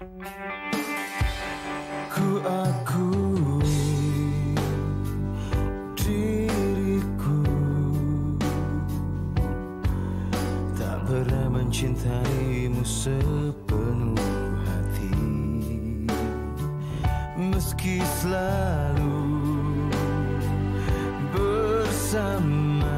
Ku akui diriku tak pernah mencintaimu sepenuh hati, meski selalu bersama.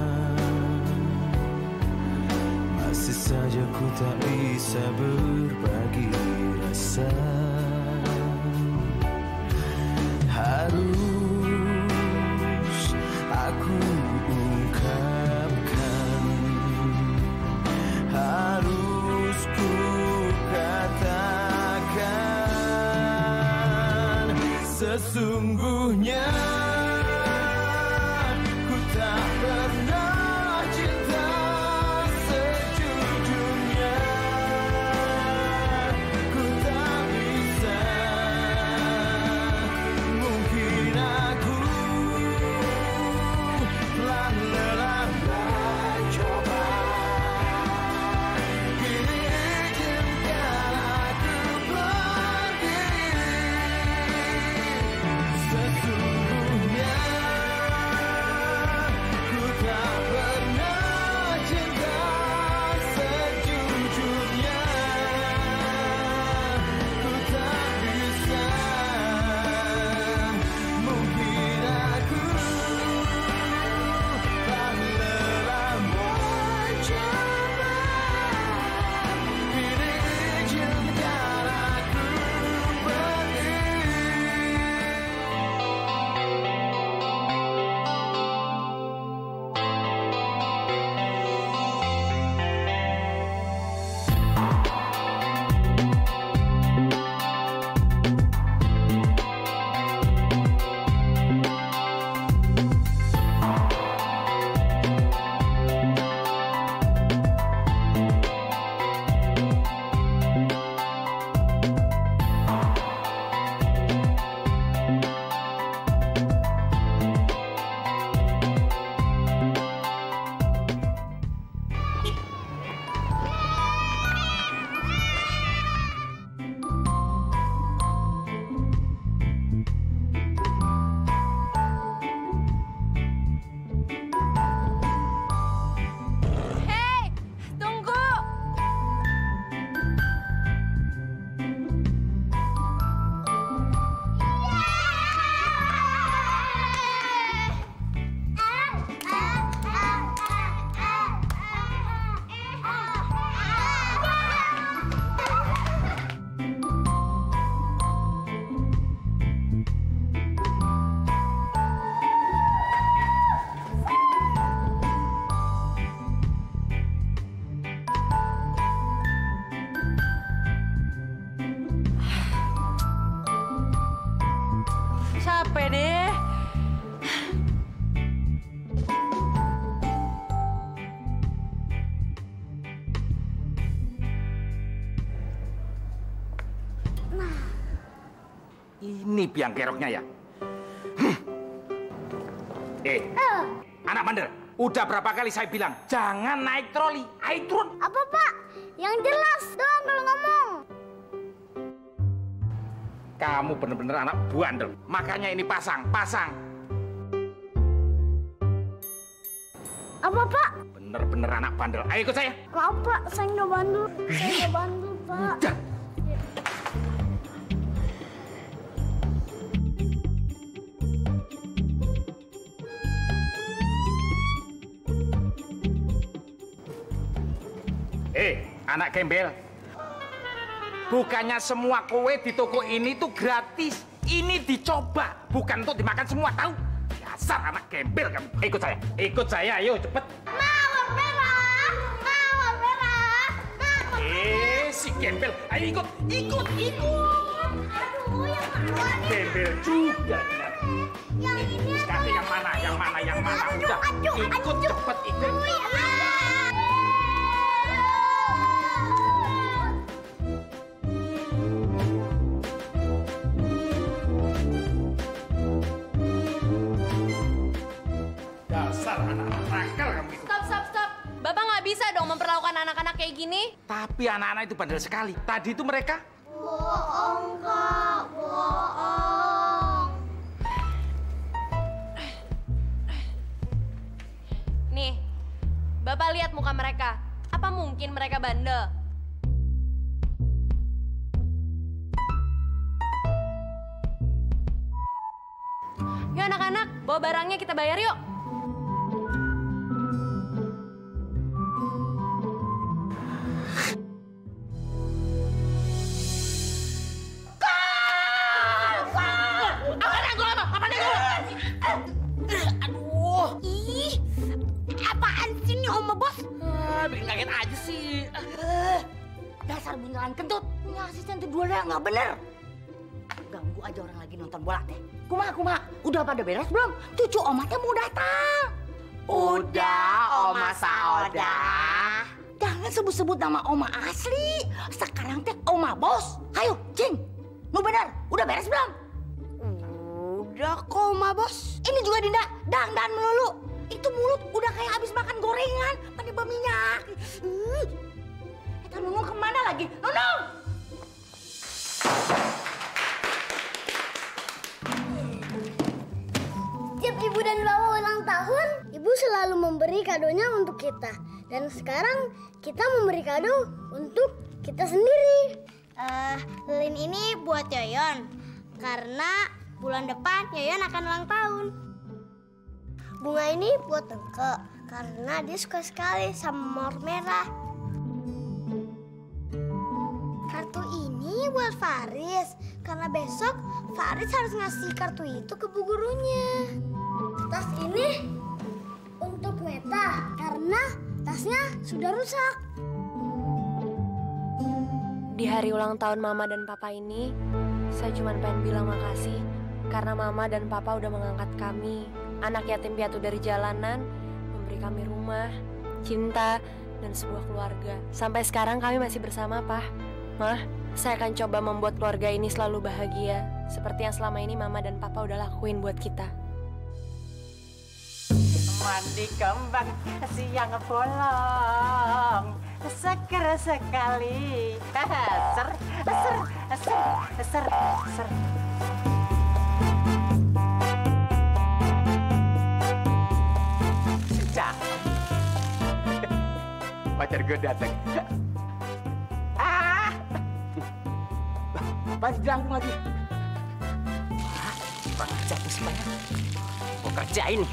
Masih saja ku tak bisa berbagi rasa. Harus aku ungkapkan, harus ku katakan, sesungguhnya ku tak pernah cinta sejujurnya. Ku tak bisa, mungkin aku telah lelah mencoba. Kini izinkan aku pergi. Sesungguhnya ku tak pernah cinta sejujurnya. Ku tak bisa, mungkin aku telah lelah mencoba. Kini izinkan aku pergi. Hei, tunggu. Capek deh. Ini biang keroknya ya. Anak bandel, udah berapa kali saya bilang jangan naik troli, ayo turun. Apa, Pak? Yang jelas dong kalau ngomong. Kamu bener-bener anak bandel, makanya ini pasang. Apa, Pak? Bener-bener anak bandel, ayo ikut saya. Maaf, Pak. Saya nggak bandel. Saya nggak bandel, Pak. Udah. Anak gembel. Bukannya semua kue di toko ini tuh gratis. Ini dicoba, bukan untuk dimakan semua, tahu? Dasar anak gembel kamu. Ikut saya, ayo cepet. Mau merah. Si gembel, ayo ikut. Aduh, yang mana? Gembel juga. Yang ini. Sekarang yang mana? Udah, ikut cepet, ikut. Dasar anak-anak nakal kamu itu. Stop. Bapak nggak bisa dong memperlakukan anak-anak kayak gini. Tapi anak-anak itu bandel sekali. Tadi itu mereka Bohong, Kak. Bohong. Nih, Bapak lihat muka mereka. Apa mungkin mereka bandel? Yuk anak-anak, bawa barangnya kita bayar yuk. Aduh, ih, apaan sih nih Oma Bos? Bikin kaget aja sih. Dasar beneran kentut. Ini asisten kedua nggak bener. Ganggu aja orang lagi nonton bola teh. Kumaha, udah pada beres belum? Cucu Oma teh mau datang. Udah, Oma Saoda. Jangan sebut-sebut nama Oma asli. Sekarang teh Oma Bos. Ayo, Cing. Nu bener, udah beres belum? Udah kok, Ma Bos. Ini juga Dinda, dandan melulu. Itu mulut udah kayak habis makan gorengan, pakai berminyak. Kita Nunung kemana lagi? Nunung! Setiap ibu dan bapak ulang tahun, ibu selalu memberi kadonya untuk kita. Dan sekarang kita memberi kado untuk kita sendiri. Lilin ini buat Yoyon. Karena bulan depan Yoyon akan ulang tahun. Bunga ini buat Tengke. Karena dia suka sekali sama mawar merah. Kartu ini buat Faris. Karena besok Faris harus ngasih kartu itu ke bu gurunya. Tas ini untuk Meta. Karena tasnya sudah rusak. Di hari ulang tahun Mama dan Papa ini, saya cuma pengen bilang makasih karena Mama dan Papa udah mengangkat kami, anak yatim piatu dari jalanan, memberi kami rumah, cinta, dan sebuah keluarga. Sampai sekarang kami masih bersama, Pak. Mah, saya akan coba membuat keluarga ini selalu bahagia, seperti yang selama ini Mama dan Papa udah lakuin buat kita. Mandi kembang siang bolong, seger sekali. Ser. Cak. Pacar gue datang. Pas jangkung lagi. Bang jatuh semuanya. Mau kerjain.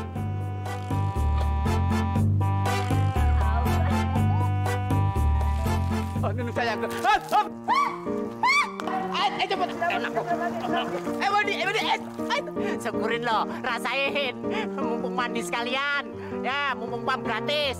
Oh, Nunu sayang. Cepet. Bodi. Syukurin lo, rasain. Mumpung mandi sekalian. Ya, mumpung pam gratis.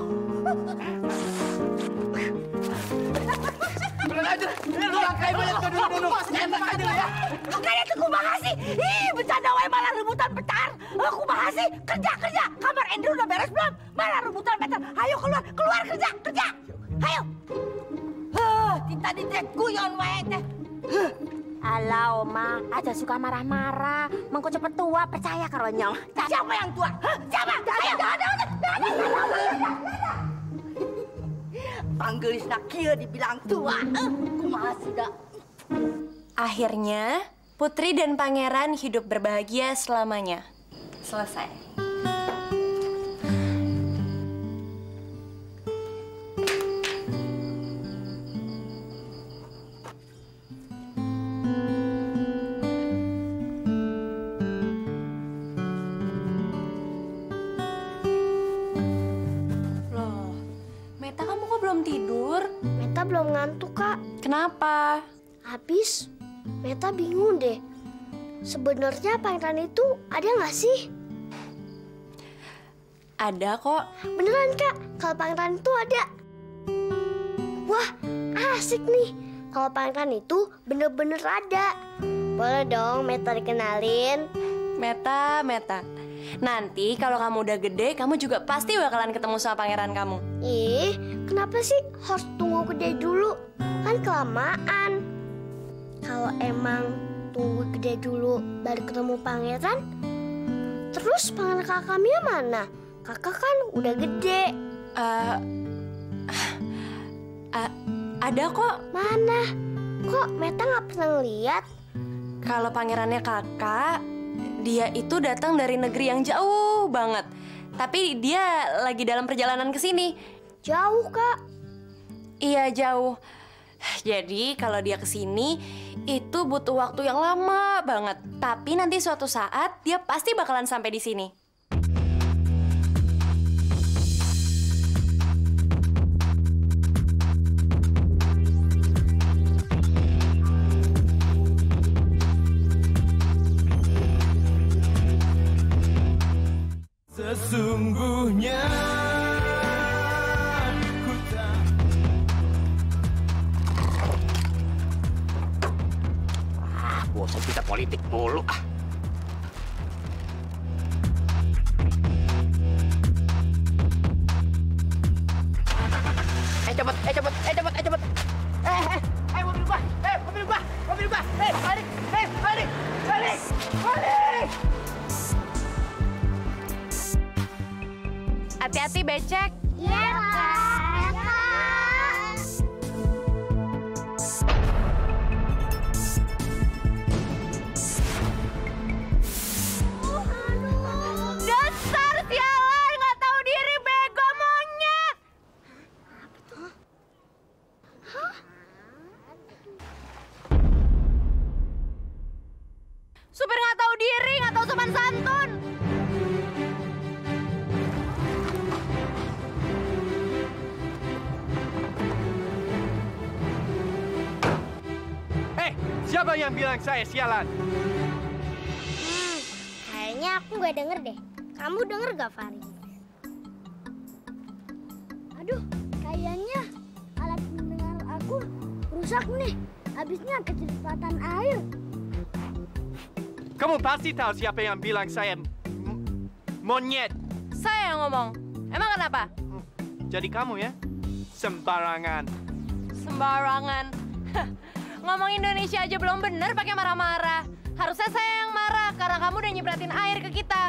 Bener aja. Lu langkai banyak ke dulu. Enak aja lo ya. Makanya tuh kumaha sih? Ih, bercanda wae malah rebutan pecar. Kumaha sih? Kerja. Kamar Andrew udah beres belum? Malah rebutan pecar. Ayo keluar kerja. Ayo. Tinta di teh guyon wae teh. Alah, Oma, aja suka marah-marah. Mengko cepet tua, percaya karo nyong. Siapa yang tua? Siapa? Ayo, jangan. Panggelisna kieu dibilang tua. Kumaha sih da? Akhirnya, Putri dan Pangeran hidup berbahagia selamanya. Selesai. Loh, Meta kamu kok belum tidur? Meta belum ngantuk, Kak. Kenapa? Habis, Meta bingung deh. Sebenarnya pangeran itu ada nggak sih? Ada kok. Beneran, Kak. Kalau pangeran itu ada. Wah, asik nih. Kalau pangeran itu bener-bener ada. Boleh dong Meta dikenalin. Meta. Nanti kalau kamu udah gede, kamu juga pasti bakalan ketemu sama pangeran kamu. Ih, kenapa sih harus tunggu gede dulu? Kan kelamaan. Kalau emang tunggu gede dulu baru ketemu pangeran, terus pangeran kakak Mia mana? Kakak kan udah gede. Ada kok. Mana? Kok Meta nggak pernah ngeliat? Kalau pangerannya kakak, dia itu datang dari negeri yang jauh banget. Tapi dia lagi dalam perjalanan ke sini. Jauh, Kak. Iya, jauh. Jadi kalau dia ke sini itu butuh waktu yang lama banget. Tapi nanti suatu saat dia pasti bakalan sampai di sini. Sesungguhnya ku tak. Bosan kita politik mulu. Cepet. Mobil gua. Balik. Hati-hati becek. Iya, Kak. Dasar sialan, nggak tahu diri, bego monyet. Supir nggak tahu diri, nggak tahu sopan santun. Siapa yang bilang saya sialan? Kayaknya aku nggak denger deh. Kamu denger gak, Farid? Aduh, kayaknya alat pendengar aku rusak nih. Habisnya kecepatan air. Kamu pasti tahu siapa yang bilang saya monyet. Saya yang ngomong. Emang kenapa? Jadi kamu ya? Sembarangan. Sembarangan. Ngomong Indonesia aja belum bener pakai marah-marah. Harusnya saya yang marah karena kamu udah nyipratin air ke kita.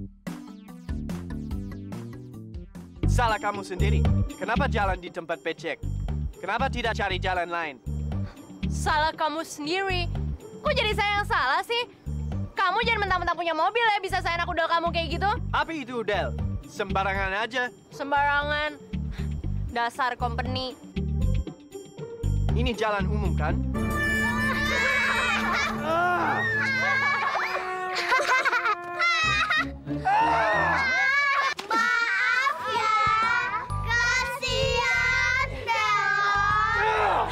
Salah kamu sendiri. Kenapa jalan di tempat becek? Kenapa tidak cari jalan lain? Salah kamu sendiri. Kok jadi saya yang salah sih? Kamu jangan mentang-mentang punya mobil ya bisa saya enak udel kamu kayak gitu. Apa itu udel? Sembarangan aja. Sembarangan. Dasar company. Ini jalan umum kan? Maaf ya, kasihan dong.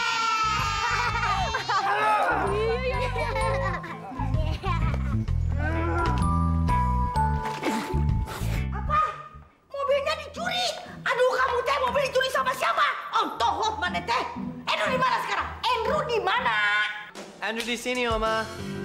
Apa? Mobilnya dicuri? Aduh, kamu teh mobil dicuri sama siapa? Ontoh mana teh? Andrew di mana sekarang? Andrew di mana? Andrew di sini, Oma.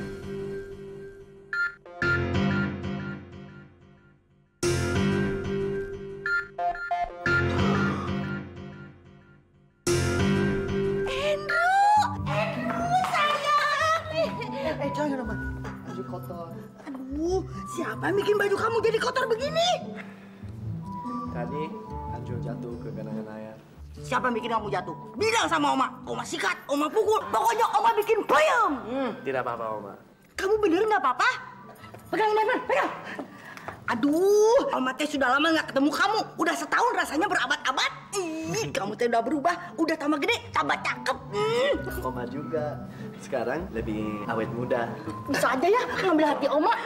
Andrew sayang. Jangan Oma. Baju kotor. Aduh, siapa yang bikin baju kamu jadi kotor begini? Tadi Andrew jatuh ke genangan air. Siapa yang bikin kamu jatuh? Bilang sama Oma. Oma sikat, Oma pukul. Pokoknya Oma bikin puyeng. Tidak apa-apa, Oma. Kamu bener nggak apa-apa? Pegang ini, Evan. Pegang. Aduh, Oma teh sudah lama nggak ketemu kamu. Udah setahun rasanya berabad-abad. Ih, kamu teh udah berubah. Udah tambah gede, tambah cakep. Oma juga. Sekarang lebih awet muda. Bisa aja ya ngambil hati Oma.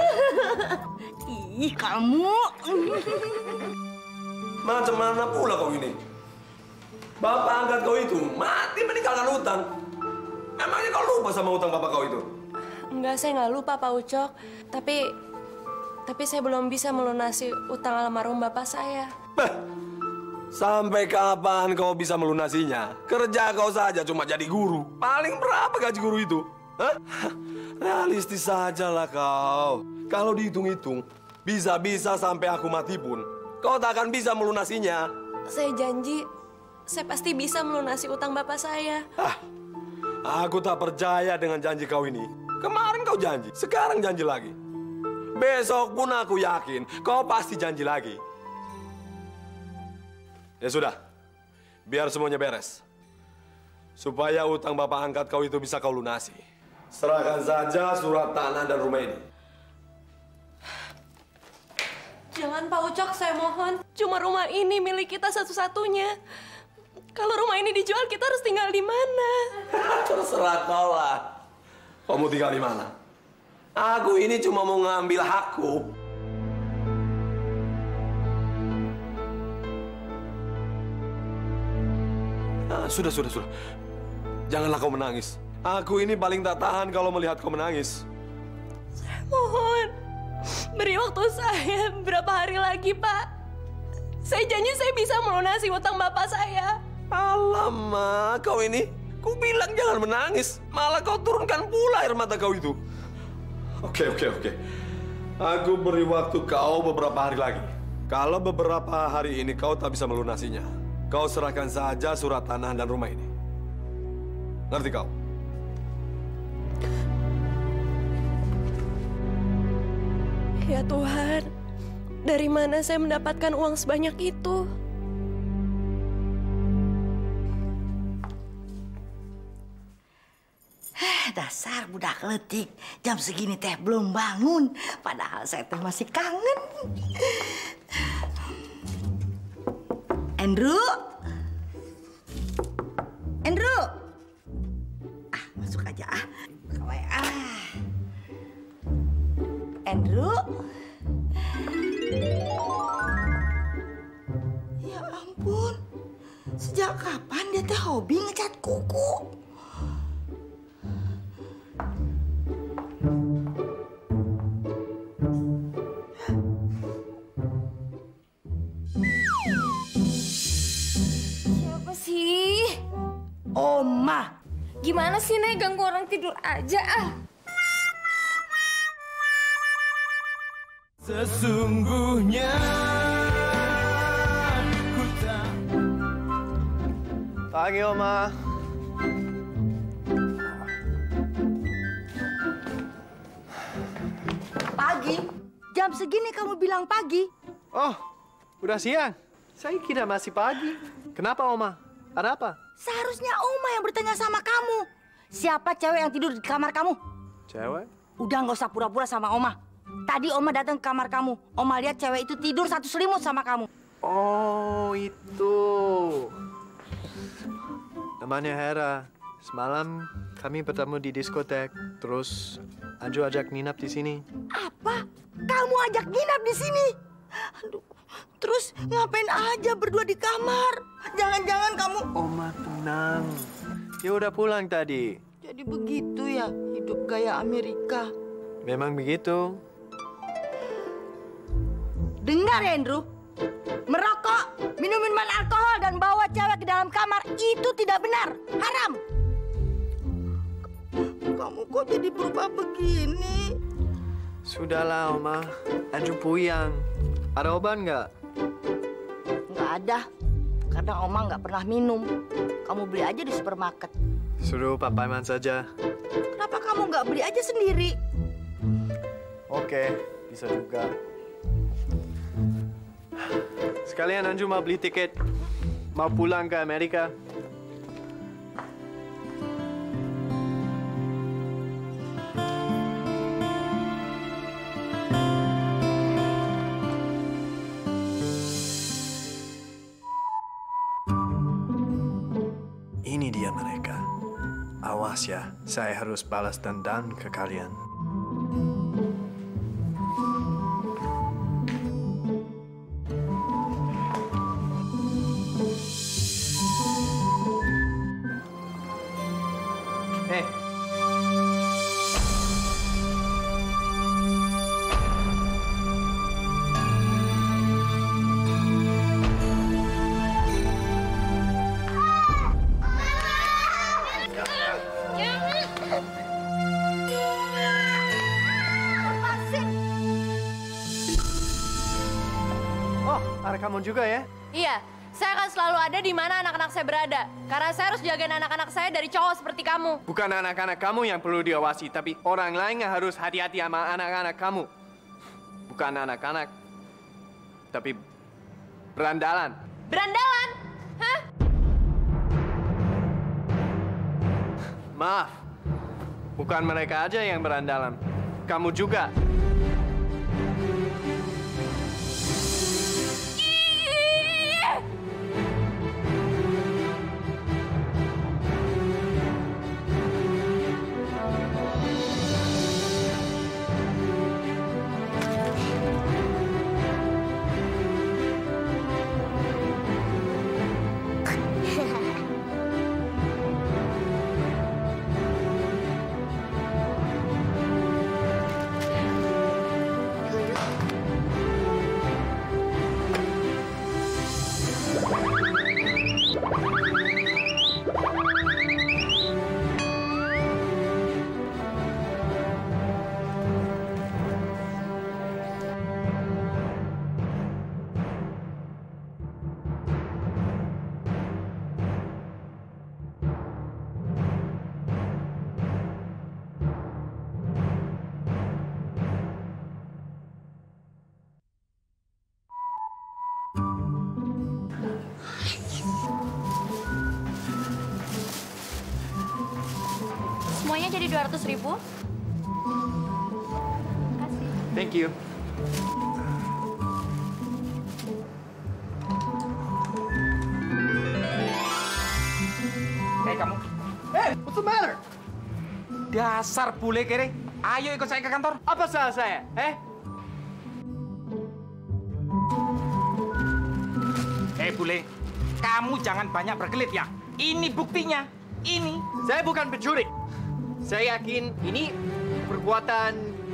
Ih, kamu. Macam mana pula kau ini? Bapak angkat kau itu mati meninggalkan hutang. Emangnya kau lupa sama hutang bapak kau itu? Enggak, saya nggak lupa Pak Ucok. Tapi saya belum bisa melunasi utang almarhum bapak saya. Bah, sampai kapan kau bisa melunasinya? Kerja kau saja cuma jadi guru. Paling berapa gaji guru itu? Hah? Realistis sajalah kau. Kalau dihitung-hitung, bisa-bisa sampai aku mati pun, kau tak akan bisa melunasinya. Saya janji, saya pasti bisa melunasi utang bapak saya. Aku tak percaya dengan janji kau ini. Kemarin kau janji, sekarang janji lagi. Besok pun aku yakin kau pasti janji lagi. Ya sudah, biar semuanya beres. supaya utang bapak angkat kau itu bisa kau lunasi. Serahkan saja surat tanah dan rumah ini. Jangan Pak Ucok, saya mohon. Cuma rumah ini milik kita satu-satunya. Kalau rumah ini dijual, kita harus tinggal di mana? Terserah kau lah. Kau mau tinggal di mana? Aku ini cuma mau ngambil hakku. Sudah. Janganlah kau menangis. Aku ini paling tak tahan kalau melihat kau menangis. Saya mohon. Beri waktu saya berapa hari lagi, Pak. Saya janji saya bisa melunasi utang bapak saya. Alamak, kau ini. Ku bilang jangan menangis. Malah kau turunkan pula air mata kau itu. Oke. Aku beri waktu kau beberapa hari lagi. Kalau beberapa hari ini kau tak bisa melunasinya, kau serahkan saja surat tanah dan rumah ini. Ngerti kau? Ya Tuhan, dari mana saya mendapatkan uang sebanyak itu? Dasar budak letik, jam segini teh belum bangun. Padahal saya teh masih kangen. Andrew? Masuk aja ah. Andrew? Ya ampun, sejak kapan dia teh hobi ngecat kuku? Siapa sih? Oma. Gimana sih, Nek? Ganggu orang tidur aja, ah. Sesungguhnya ku tak. Pagi, Oma. Pagi? Jam segini kamu bilang pagi? Oh, udah siang. Saya kira masih pagi. Kenapa, Oma? Ada apa? Seharusnya Oma yang bertanya sama kamu. Siapa cewek yang tidur di kamar kamu? Cewek? Udah nggak usah pura-pura sama Oma. Tadi Oma datang ke kamar kamu. Oma lihat cewek itu tidur satu selimut sama kamu. Oh, itu. Namanya Hera. Semalam kami bertemu di diskotek. Terus Anju ajak nginap di sini. Apa? Kamu ajak nginap di sini? Aduh. Terus ngapain aja berdua di kamar? Jangan-jangan kamu... Oma tenang. Dia udah pulang tadi. Jadi begitu ya hidup gaya Amerika. Memang begitu. Dengar ya, Andrew. Merokok, minum minuman alkohol, dan bawa cewek ke dalam kamar itu tidak benar. Haram. Kamu kok jadi berubah begini? Sudahlah, Oma. Anju puyang. Ada obat nggak? Nggak ada. Karena Oma nggak pernah minum. Kamu beli aja di supermarket. Suruh Papa Iman saja. Kenapa kamu nggak beli aja sendiri? Oke, bisa juga. Sekalian Anju mau beli tiket. Mau pulang ke Amerika. Ini dia mereka. Awas ya, saya harus balas dendam ke kalian. Ada kamu juga ya? Iya, saya akan selalu ada di mana anak-anak saya berada. Karena saya harus jagain anak-anak saya dari cowok seperti kamu. Bukan anak-anak kamu yang perlu diawasi, tapi orang lain yang harus hati-hati sama anak-anak kamu. Bukan anak-anak, tapi berandalan. Berandalan? Hah? Maaf, bukan mereka aja yang berandalan. Kamu juga. Semuanya jadi 200.000. Thank you. Kamu. What's the matter? Dasar bule kere. Ayo ikut saya ke kantor. Apa salah saya? Bule, kamu jangan banyak berkelit ya. Ini buktinya. Ini. Saya bukan pencuri. Saya yakin ini perbuatan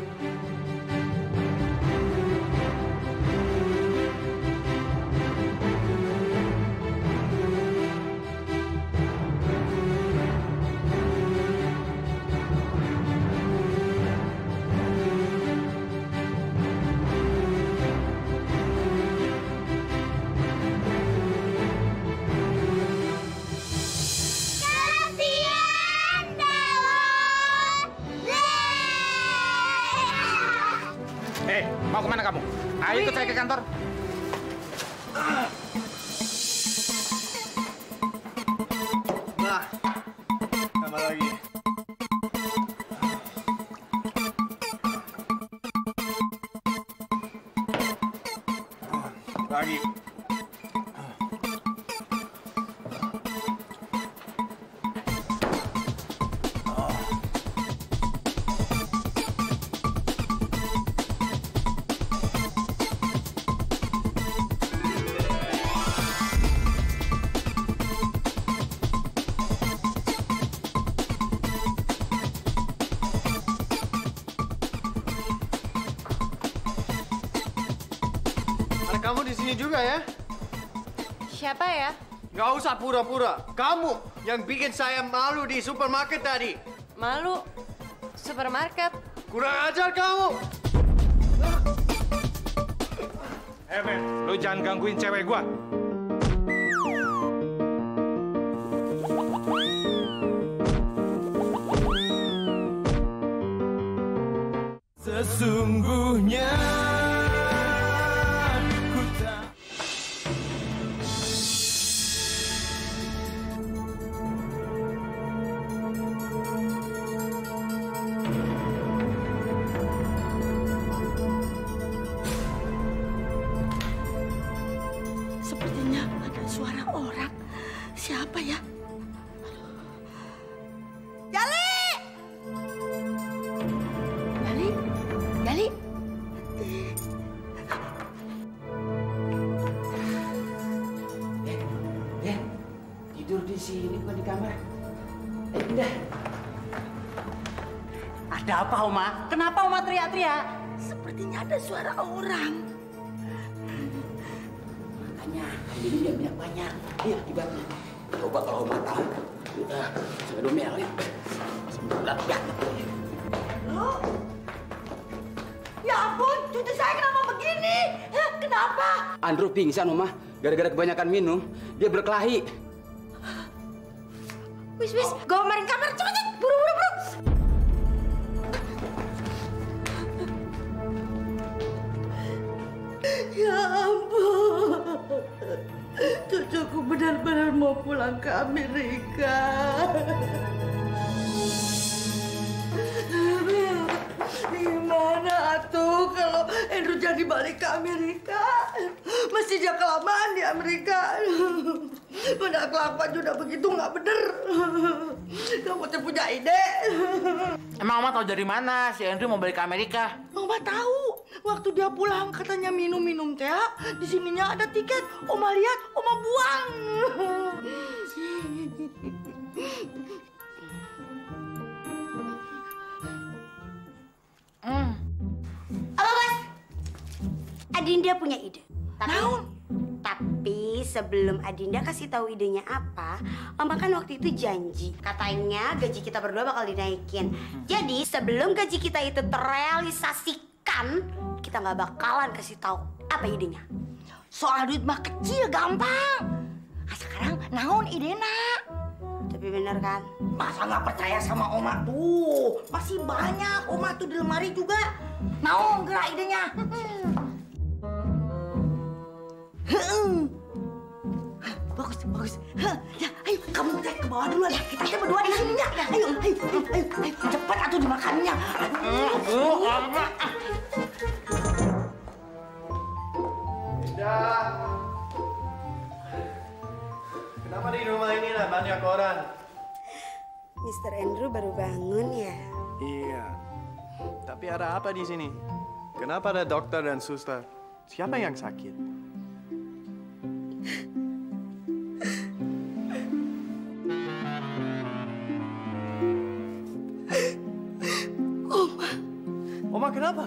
Mau kemana kamu? Ayo ikut saya ke kantor. Nah, tambah lagi. Lagi. Kamu di sini juga ya? Siapa ya? Nggak usah pura-pura. Kamu yang bikin saya malu di supermarket tadi. Malu? Supermarket? Kurang ajar kamu! Men, lu jangan gangguin cewek gua. Sesungguhnya ku tak. Sepertinya ada suara orang. Siapa ya? Jali! Jali? Jali? Tidur di sini bukan di kamar. Pindah. Ada apa, Oma? Kenapa Oma teriak-teriak? Sepertinya ada suara orang. Makanya ini dia banyak-banyak. Iya, akibatnya. Coba kalau Oma tahu. Saya domel ya. Loh? Ya ampun, cucu saya kenapa begini? Kenapa? Andrew pingsan, Oma. Gara-gara kebanyakan minum, dia berkelahi. Wis, gomerin kamar, cepet, buru. Ya ampun, cucuku benar-benar mau pulang ke Amerika. Gimana atuh kalau Andrew jadi balik ke Amerika? Mesti dia kelamaan di Amerika. Pada kelakuan juga begitu nggak bener. Kamu tuh punya ide. Emang Oma tahu dari mana si Andrew mau balik ke Amerika? Oma tahu. Waktu dia pulang katanya minum-minum teh. Di sininya ada tiket. Oma lihat, Oma buang. Apa, Bos? Adinda punya ide. Tapi sebelum Adinda kasih tahu idenya apa, Oma kan waktu itu janji katanya gaji kita berdua bakal dinaikin. Jadi sebelum gaji kita itu terrealisasikan, kita nggak bakalan kasih tahu apa idenya. Soal duit mah kecil, gampang. Sekarang naon idena? Tapi bener kan? Masa nggak percaya sama Oma tuh? Masih banyak Oma tuh di lemari juga. Naon gerak idenya? Bagus, bagus. Ya, ayo kamu cek ke bawah dulu ya. Kita teh berdua di sini ya. Ayo, cepat atuh dimakannya. Indah. Kenapa di rumah ini lah banyak orang? Mr. Andrew baru bangun ya? Iya. Tapi ada apa di sini? Kenapa ada dokter dan suster? Siapa yang sakit? Oma kenapa?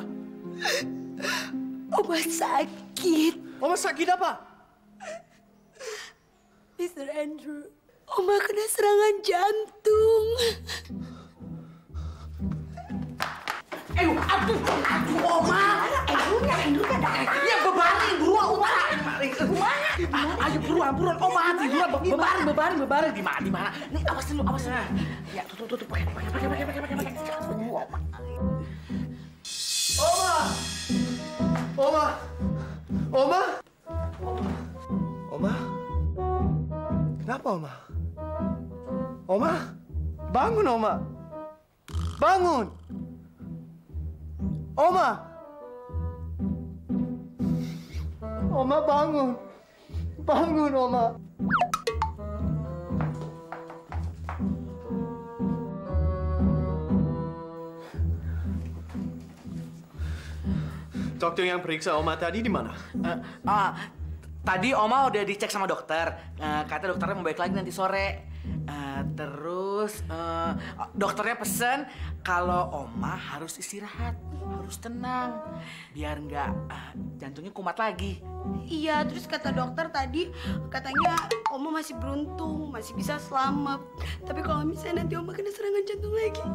Oma sakit. Oma sakit apa? Mr. Andrew, Oma kena serangan jantung. Aduh, Oma. Andrewnya datang. Ya bebarin buruan, Oma. Ayo buruan Oma bebarin di mana? Nih awas dulu. Ya tuh pakai. Oma? Kenapa, Oma? Oma? Bangun, Oma! Bangun! Oma! Oma, bangun! Bangun, Oma! Dokter yang periksa Oma tadi di mana? Tadi Oma udah dicek sama dokter. Kata dokternya mau balik lagi nanti sore. Terus dokternya pesen kalau Oma harus istirahat, harus tenang, biar nggak jantungnya kumat lagi. Iya, terus kata dokter tadi katanya Oma masih beruntung, masih bisa selamat. Tapi kalau misalnya nanti Oma kena serangan jantung lagi,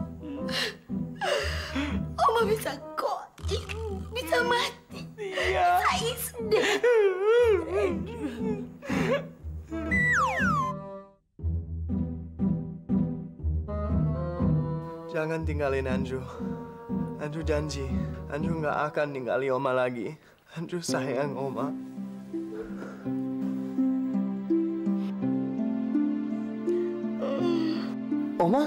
Oma bisa koik, bisa mati, bisa isdeh. Jangan tinggalin Andrew. Andrew janji, Andrew nggak akan tinggali Oma lagi. Andrew sayang Oma. Oma?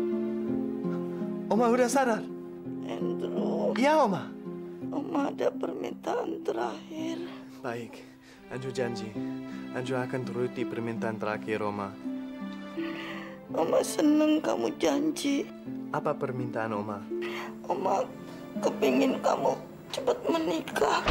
Oma udah sadar? Andrew. Iya, Oma. Oma ada permintaan terakhir. Baik, Andrew janji. Andrew akan turuti permintaan terakhir Oma. Oma seneng kamu janji. Apa permintaan Oma? Oma kepingin kamu cepat menikah.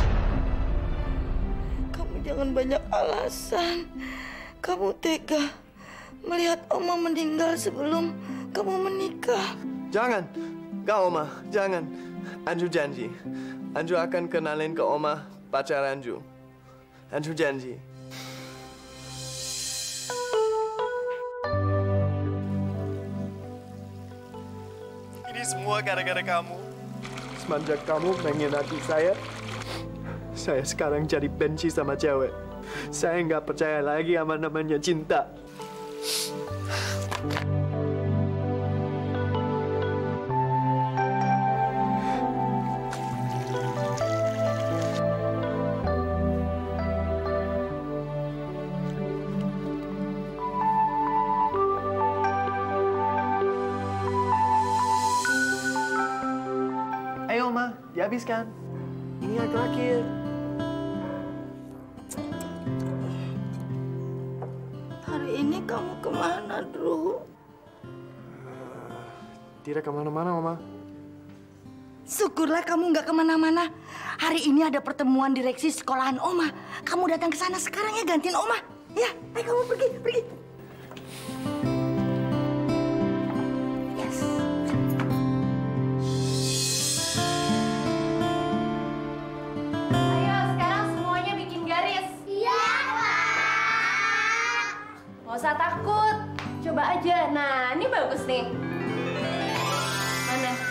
Kamu jangan banyak alasan. Kamu tega melihat Oma meninggal sebelum kamu menikah. Jangan, Kak Oma, jangan. Andrew janji. Andrew akan kenalin ke Oma pacar Andrew. Andrew janji. Ini semua gara-gara kamu. Semenjak kamu mengkhianati saya sekarang jadi benci sama cewek. Saya nggak percaya lagi sama namanya cinta. Ayo, Oma. dihabiskan. Ini yang terakhir. Hari ini kamu kemana, Drew? Tidak kemana-mana, Oma. Syukurlah kamu nggak kemana-mana. Hari ini ada pertemuan direksi sekolahan Oma. Kamu datang ke sana sekarang ya, gantiin Oma. Ya, ayo kamu pergi. Yes. Ayo, sekarang semuanya bikin garis. Iya, Pak. Nggak usah takut. Coba aja. Nah, ini bagus nih. Mana?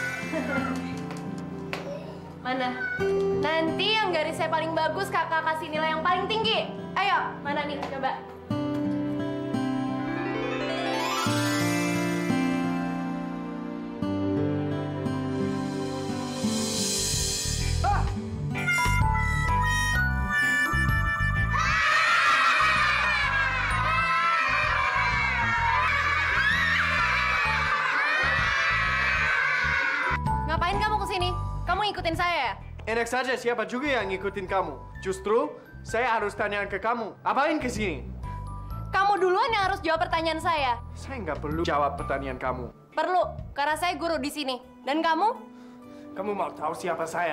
Mana? Nanti yang garisnya paling bagus kakak kasih nilai yang paling tinggi. Ayo, mana nih? Coba. Ngapain kamu kesini? Kamu ngikutin saya ya? Enak saja siapa juga yang ngikutin kamu. Justru saya harus tanya ke kamu. Apain kesini? Kamu duluan yang harus jawab pertanyaan saya. Saya nggak perlu jawab pertanyaan kamu. Perlu, karena saya guru di sini. Dan kamu? Kamu mau tahu siapa saya?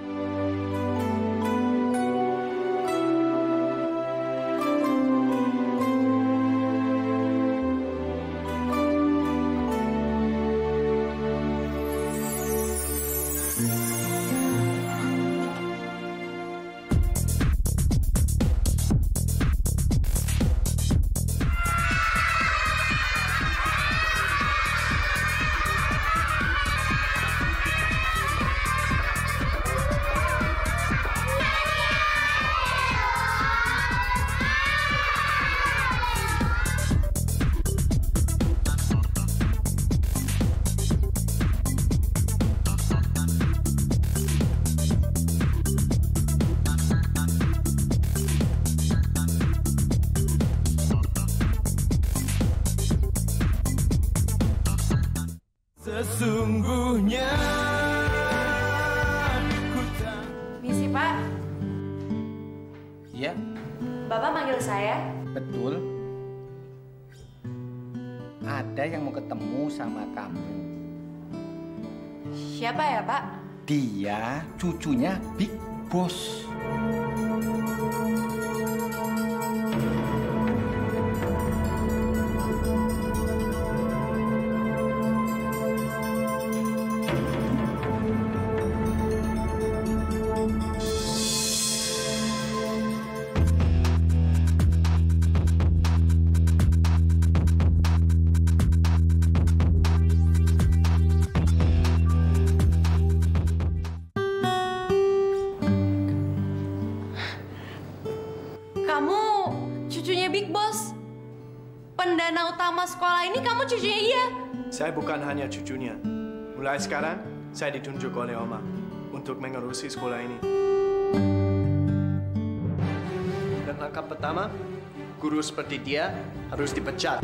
Sesungguhnya ku tak... Misi, Pak. Iya, Bapak manggil saya? betul. Ada yang mau ketemu sama kamu. Siapa ya, Pak? Dia cucunya Big Boss. Kamu cucunya Big Boss. Pendana utama sekolah ini kamu cucunya dia. Saya bukan hanya cucunya. Mulai sekarang, saya ditunjuk oleh Oma untuk mengurusi sekolah ini. Dan langkah pertama, guru seperti dia harus dipecat.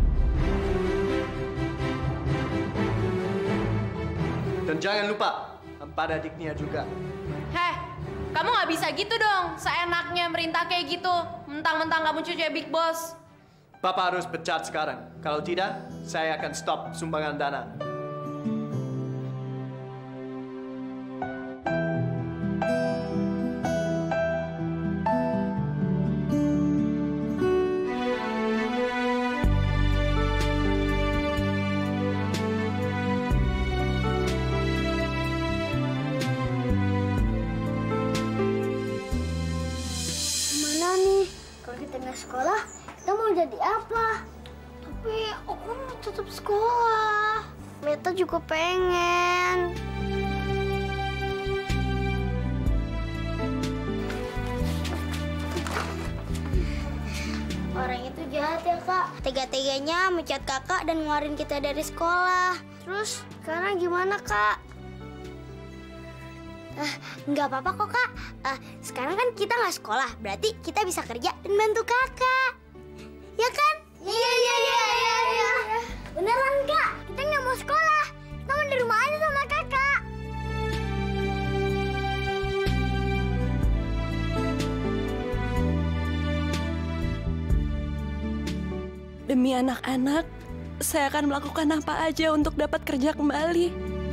Dan jangan lupa, pada adiknya juga. Heh, kamu nggak bisa gitu dong. Seenaknya merintah kayak gitu. Mentang-mentang kamu cucunya Big Boss. Bapak harus pecat sekarang. Kalau tidak, saya akan stop sumbangan dana. Gimana nih? Kalau kita nggak sekolah, kita mau jadi apa? Tapi aku mau tetap sekolah. Meta juga pengen. Orang itu jahat ya, Kak. Tega-teganya mencat kakak dan ngeluarin kita dari sekolah. Terus sekarang gimana, Kak? Nggak apa-apa kok, Kak. Sekarang kan kita nggak sekolah, berarti kita bisa kerja dan bantu kakak. Ya kan? Iya. Beneran, Kak. Kita nggak mau sekolah. Kita mau di rumah aja sama kakak. Demi anak-anak, saya akan melakukan apa aja untuk dapat kerja kembali.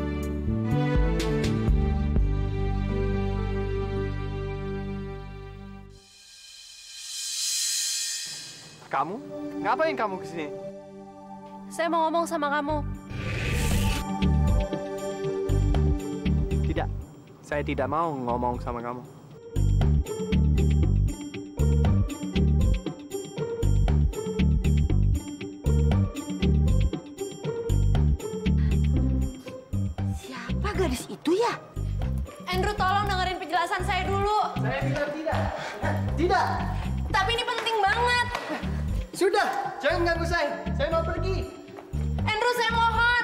Kamu? Ngapain kamu kesini? Saya mau ngomong sama kamu. Tidak, saya tidak mau ngomong sama kamu. Siapa gadis itu ya? Andrew, tolong dengerin penjelasan saya dulu. Saya bilang tidak. Tidak. Tapi ini penting banget. Sudah, jangan ganggu saya. Saya mau pergi. Andrew, saya mohon.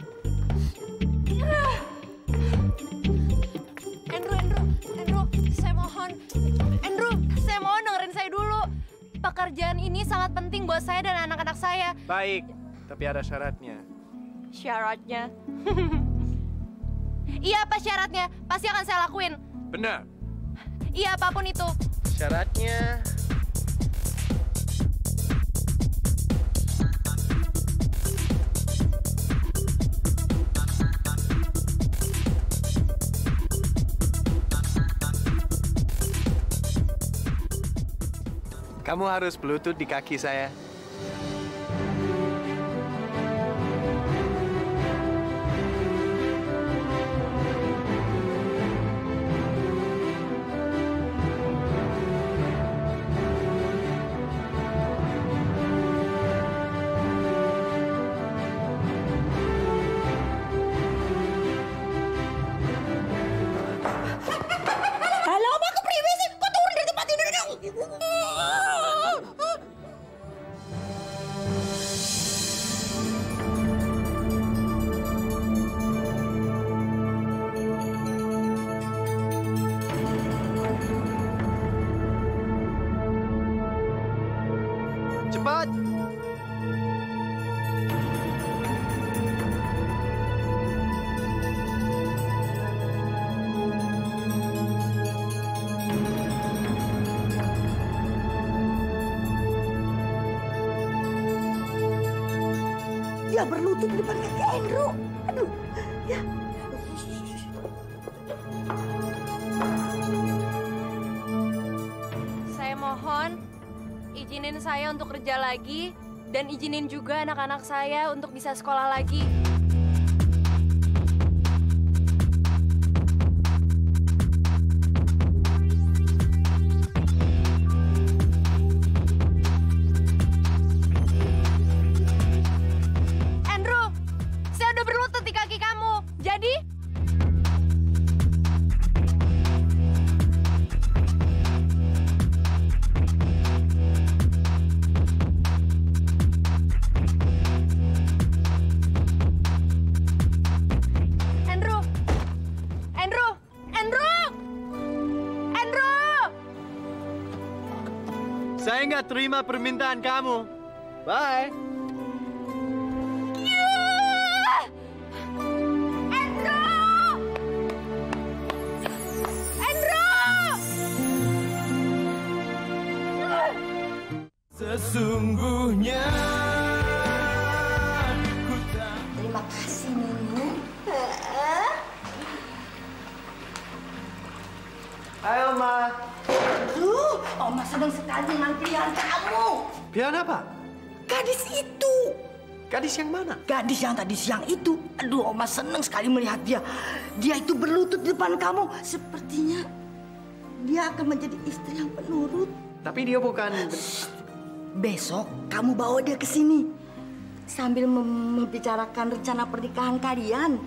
Andrew, saya mohon. Andrew, saya mohon dengerin saya dulu. Pekerjaan ini sangat penting buat saya dan anak-anak saya. Baik, tapi ada syaratnya. Syaratnya? Iya, apa syaratnya? Pasti akan saya lakuin. Benar. Iya, apapun itu. Syaratnya... Kamu harus berlutut di kaki saya. Halo, Oma, ke priwe sih? Kok turun dari tempat tidur dong? Cepat! Dia berlutut di depan kaki Andrew. Aduh, ya. Saya mohon, izinin saya untuk kerja lagi, dan izinin juga anak-anak saya untuk bisa sekolah lagi. Andrew, saya udah berlutut di kaki kamu. Jadi, Andrew! Andrew! Andrew! Andrew! Saya nggak terima permintaan kamu. Bye. Andrew! Andrew! Sesungguhnya ku tak Terima kasih, Nunu. Hai, Oma. Aduh, Oma senang sekali dengan pilihan kamu. Pilihan apa? Gadis itu. Gadis yang mana? Gadis yang tadi siang itu. Aduh, Oma senang sekali melihat dia. Dia itu berlutut di depan kamu. Sepertinya dia akan menjadi istri yang penurut. Tapi dia bukan... Besok kamu bawa dia ke sini. Sambil membicarakan rencana pernikahan kalian.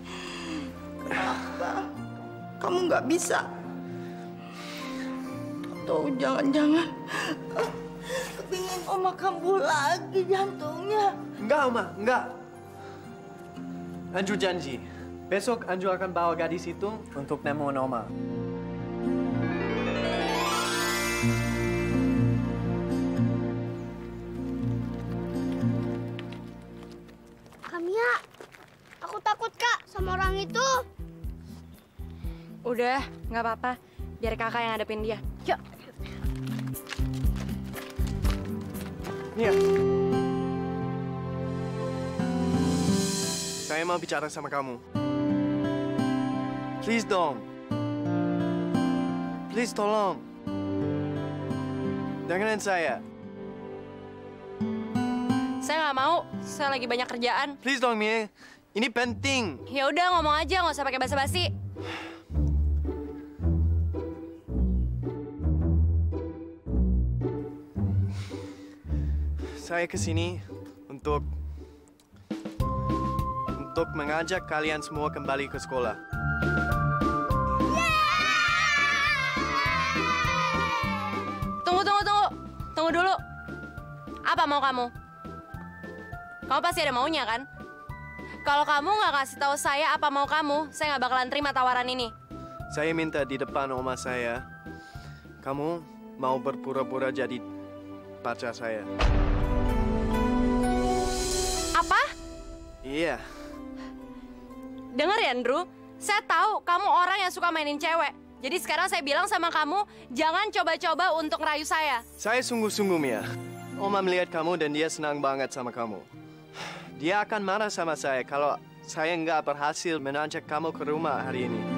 Kenapa kamu nggak bisa? Atau jangan-jangan kepingin Oma kambuh lagi jantungnya. Enggak, Oma, enggak. Andrew janji. Besok Andrew akan bawa gadis itu untuk nemuin Oma. Kamia, aku takut Kak sama orang itu. Udah, nggak apa-apa. Biar kakak yang hadapin dia. Yuk. Nia, Saya mau bicara sama kamu. Please dong. Please tolong. Dengerin saya. Saya nggak mau. Saya lagi banyak kerjaan. Please dong, Mie. Ini penting. Ya udah ngomong aja, nggak usah pakai basa-basi. Saya kesini untuk mengajak kalian semua kembali ke sekolah. Tunggu dulu. Apa mau kamu? Kamu pasti ada maunya kan? Kalau kamu nggak kasih tahu saya apa mau kamu, saya nggak bakalan terima tawaran ini. Saya minta di depan oma saya, kamu mau berpura-pura jadi pacar saya. Apa? Iya. Dengar ya, Andrew. Saya tahu kamu orang yang suka mainin cewek. Jadi sekarang saya bilang sama kamu, jangan coba-coba untuk ngerayu saya. Saya sungguh-sungguh, Mia. Oma melihat kamu dan dia senang banget sama kamu. Dia akan marah sama saya kalau saya nggak berhasil mengajak kamu ke rumah hari ini.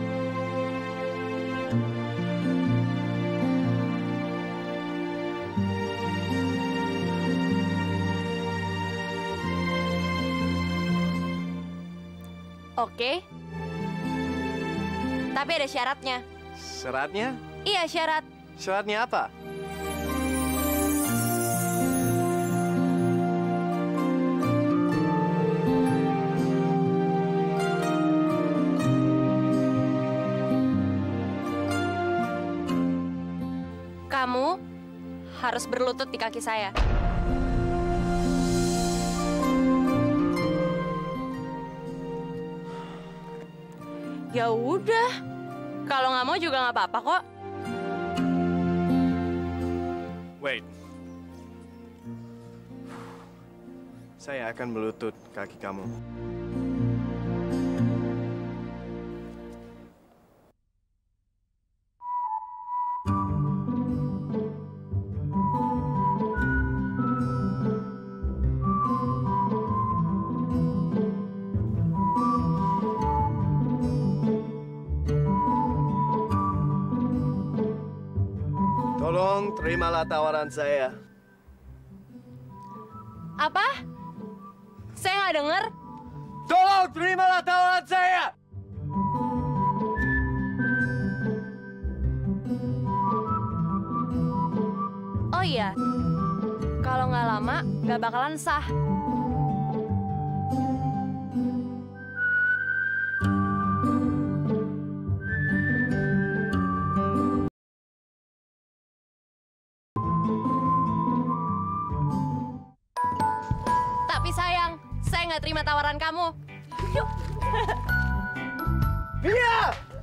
Oke. Tapi ada syaratnya. Syaratnya? Iya, syarat. Syaratnya apa? Kamu harus berlutut di kaki saya. Ya udah, kalau nggak mau juga nggak apa-apa kok. Wait. Saya akan berlutut kaki kamu. Tolong terimalah tawaran saya. Apa? Saya nggak dengar. Tolong terimalah tawaran saya. Oh iya, kalau nggak lama nggak bakalan sah. Tapi sayang, saya nggak terima tawaran kamu. Yuk. Mia!